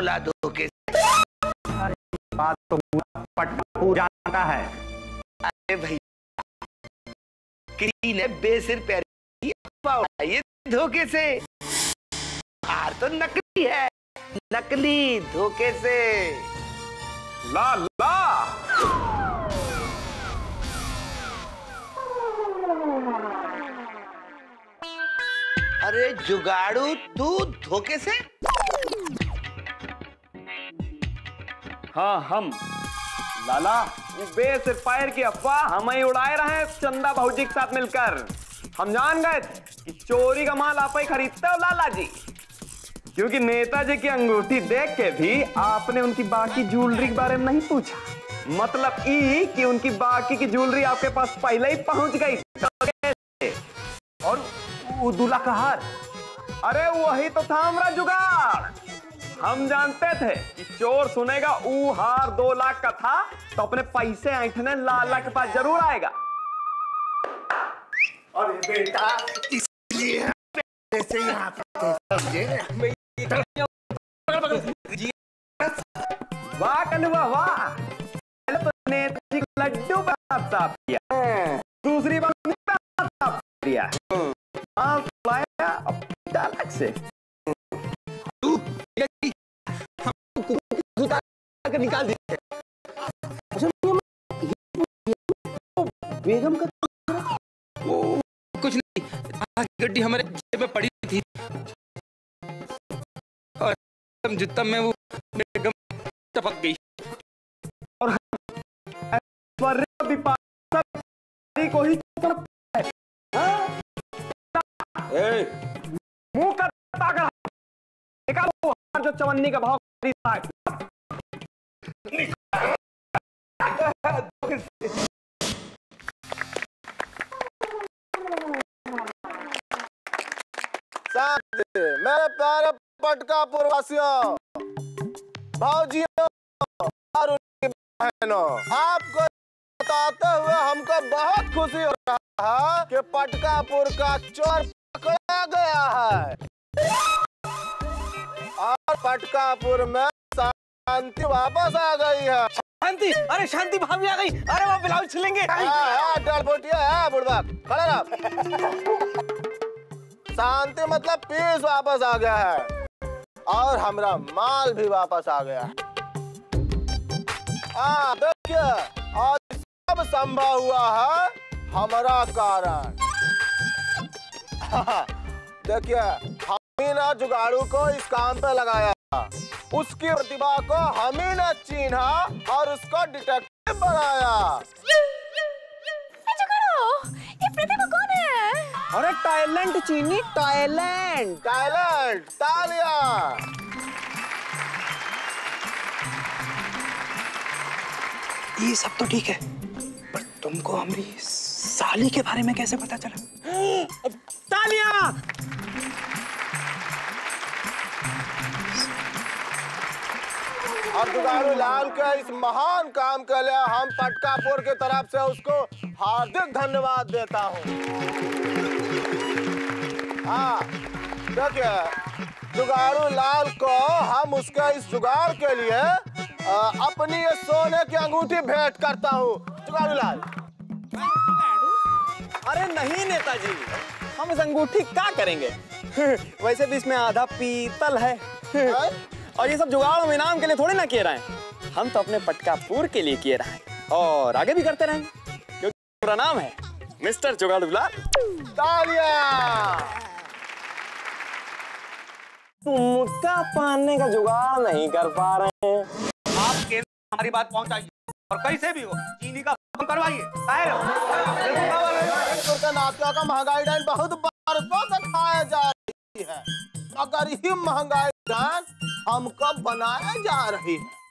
तोला धोखे से। अरे बात तो पटकू जानता है। अरे भैया किसी ने बेसिर पैर उड़ाई धोखे से। हार तो नकली है, नकली धोखे से। ला ला अरे जुगाड़ू तू धोखे से? हाँ हम लाला वो बेसिर पैर की अफवाह हम ही उड़ाए रहे हैं चंदा भाऊजी के साथ मिलकर। हम जान गए थे कि चोरी का माल आप ही खरीदते हो लाला जी, क्योंकि नेताजी की अंगूठी देख के भी आपने उनकी बाकी ज्वेलरी के बारे में नहीं पूछा। मतलब ई कि उनकी बाकी की ज्वेलरी आपके पास पहले ही पहुंच गई। और वो दूल्हा का हार, अरे वही तो था हमारा जुगाड़। हम जानते थे कि चोर सुनेगा ऊ हार 2 लाख का था तो अपने पैसे ऐंठने लाला के पास जरूर आएगा। अरे बेटा इसलिए ऐसे यहाँ पे समझे। वाह कलुआ वाह, पहले तो नेताजी को लड्डू पे हाथ साफ किया, दूसरी बार साफ किया, अलग से निकाल दिए। बेगम का वो कुछ नहीं, गड्डी हमारे जेब में पड़ी थी और जूता में वो बेगम टपक गई। और को ही मुंह का ताकत निकालो, जो चवन्नी का भाव खरीदा है। मेरे प्यारे पटका पुरवासियों, भाउजियों और उनकी बहनों, आपको बताते हुए हमको बहुत खुशी हो रहा है कि पटकापुर का चोर पकड़ा गया है और पटकापुर में शांति वापस आ गई है। शांति? अरे शांति भाभी आ गई। अरे वो ब्लाउज छिलेंगे। बुढ़बा खड़े रहो। शांति मतलब पीस वापस आ गया है और हमारा माल भी वापस आ गया है। देखिए, और सब संभव हुआ है हमारा कारण। देखिए, हम ने जुगाड़ू को इस काम पे लगाया, उसकी प्रतिभा को हम ही ने चीन्हा और उसको डिटेक्टिव बनाया। ये प्रतिभा कौन है? अरे टैलेंट चीनी, टैलेंट टैलेंट। तालियां। ये सब तो ठीक है, पर तुमको हमारी साली के बारे में कैसे पता चला? तालियां। और जुगाड़ू लाल के इस महान काम के लिए हम पटकापुर की तरफ से उसको हार्दिक धन्यवाद देता हूँ। हाँ देखिए, जुगाड़ू लाल को हम उसके इस जुगाड़ के लिए अपनी ये सोने की अंगूठी भेंट करता हूँ। जुगाड़ू लाल। अरे नहीं नेताजी, हम इस अंगूठी क्या करेंगे? वैसे भी इसमें आधा पीतल है। और ये सब जुगाड़ हम इनाम के लिए थोड़ी ना किए रहे हैं, हम तो अपने पटकापुर के लिए किए रहे हैं और आगे भी करते रहेंगे, क्योंकि पूरा नाम है मिस्टर जुगाड़ू लाल। तालियां। मुक्का पाने का जुगाड़ नहीं कर पा रहे हैं। आप केंद्र हमारी बात पहुंचाइए और कैसे भी हो चीनी का कम करवाइए। नाश्ता का महंगाई डाइन बहुत बरसों से खाया जा रही है, मगर ये महंगाई डाइन हमको बनाया जा रही है।